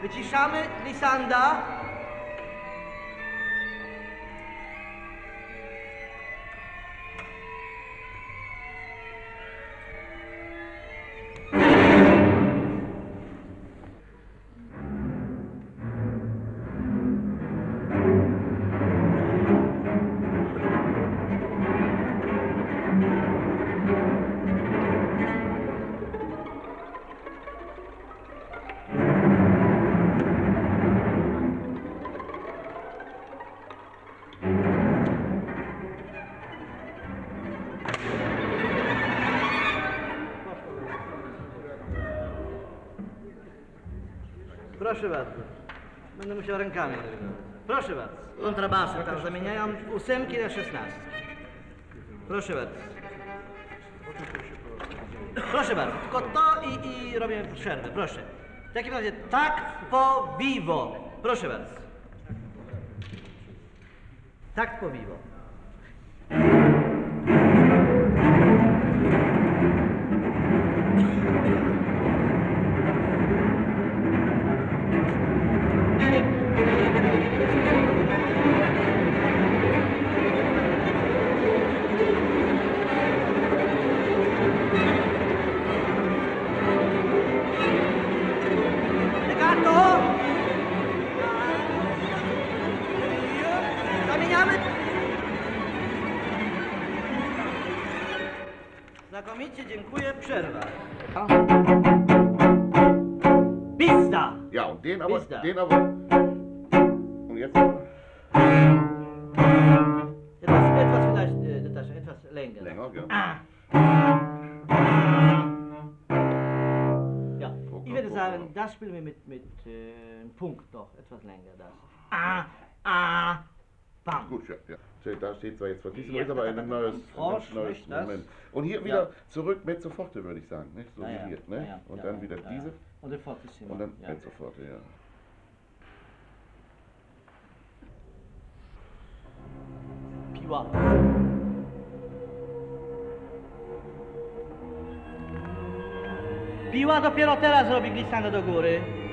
Wyciszamy glissanda. Proszę bardzo. Będę musiał rękami. Proszę bardzo. Kontrabasy tam zamieniają 8 na 16. Proszę bardzo. Proszę bardzo. Tylko to i robię przerwę. Proszę. W takim razie takt po vivo. Proszę bardzo. Takt po vivo. Znakomicie, dziękuję. Przerwa. Pizda! Ja, und den aber, Pizda. den aber. Und jetzt? Etwas vielleicht, das etwas länger. Länger, ja. Ja, ich würde sagen, das spielen wir mit Punkt noch, etwas länger. Das. Bam. Gut, ja, ja. Da steht zwar jetzt verdiesen, Ja, ist aber ein neues nicht das. Moment. Und hier wieder zurück Mezzo forte, würde ich sagen, nicht? So Ja, wie ja. hier, ne? Ja, und ja, dann wieder ja, diese. Und der Fortissimo. Und dann ja. Mezzo forte, ja. Piła. Piła dopiero teraz robi glissando do góry.